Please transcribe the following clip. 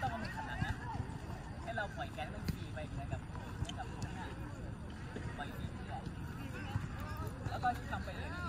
ต้องเอามือขัดหลังนะให้เราปล่อยแก๊สมันขี่ไปเหมือนกับข้างหน้าปล่อยขี่ที่ไหลแล้วก็ทำไปเรื่อย